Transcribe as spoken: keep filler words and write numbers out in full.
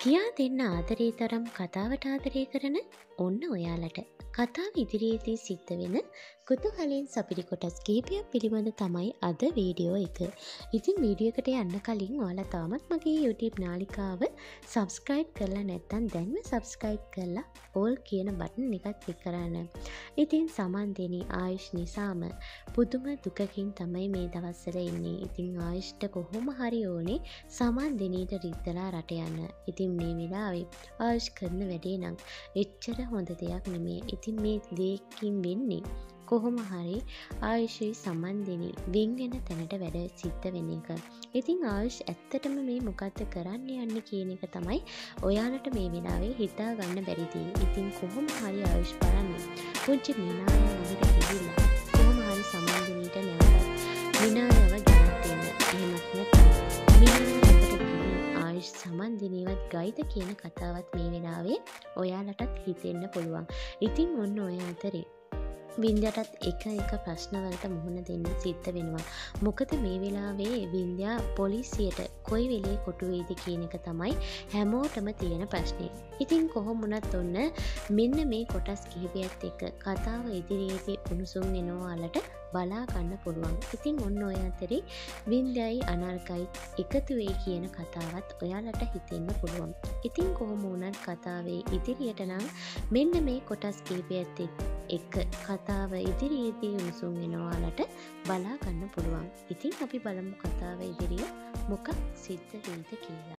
කියා දෙන්න ආදරේ තරම් කතාවට ආදරය කරන ඔන්න ඔයාලට කතාව ඉදිරියේදී සිද්ධ වෙන කුතුහලයෙන් සපිරි කොටස් කිහිපයක් පිළිබඳ තමයි අද වීඩියෝ එක. ඉතින් වීඩියෝ එකට යන්න කලින් ඔයාලා තාමත් මගේ YouTube නාලිකාව subscribe කරලා නැත්නම් දැන්ම subscribe කරලා all කියන බටන් එකත් ක්ලික් කරන්න. ඉතින් සමන් දෙනි ආයුෂ් නිසාම පුදුම දුකකින් තමයි මේ දවස්වල ඉන්නේ. ඉතින් ආයුෂ්ට කොහොම හරි ඕනේ සමන් දෙනීට රිද්දලා රට යන්න. ඉතින් මේ වෙලාවේ ආයුෂ් කරන වැඩේ නම් එච්චර හොඳ දෙයක් නෙමෙයි. ඉතින් මේ දෙයකින් වෙන්නේ කොහොම හරි ආයුෂයි සමන් දෙනි වෙන් වෙන තැනට වැඩ සිද්ධ වෙන එක. ඉතින් ආයුෂ් ඇත්තටම මේ මොකද්ද කරන්න යන්නේ කියන එක තමයි ඔයාලට මේ වෙලාවේ හිතා ගන්න බැරි දේ. ඉතින් කොහොම හරි ආයුෂ් බලන්නේ පුංචි මීනාව ළඟට ගිහිල්ලා කොහොම හරි සමන් දෙනිට නැවතත් මීනාව ගෙනත් දෙන්න. එහෙමත් නැත්නම් මීනාව ළඟට ආයුෂ් සමන් දෙනිවත් ගයිද කියන කතාවත් මේ වෙලාවේ ඔයාලටත් හිතෙන්න පුළුවන්. ඉතින් ඔන්න ඔය අතරේ වින්ද්‍යාටත් එක එක ප්‍රශ්නවලට මුහුණ දෙන්න සිද්ධ වෙනවා. මොකද මේ වෙලාවේ වින්ද්‍යා පොලිසියට කොයි වෙලේ කොටු වෙයිද කියන එක තමයි හැමෝටම තියෙන ප්‍රශ්නේ. ඉතින් කොහොම වුණත් ඔන්න මෙන්න මේ කොටස් කිහිපයත් එක්ක කතාව ඉදිරියේදී උණුසුම් වෙනවාලට බලා ගන්න පුළුවන්. ඉතින් ඔන්න ඔය අතරේ වින්ද්‍යයි අනර්කයි එකතු වෙයි කියන කතාවත් ඔයාලට හිතෙන්න පුළුවන්. ඉතින් කොහොම වුණත් කතාවේ ඉදිරියට නම් මෙන්න මේ කොටස් කිහිපයත් එක්ක කතාව ඉදිරියේදී උණුසුම් වෙනවාලට බලා ගන්න පුළුවන්. ඉතින් අපි බලමු කතාව ඉදිරිය මොකක් සිද්ධ වෙයිද කියලා.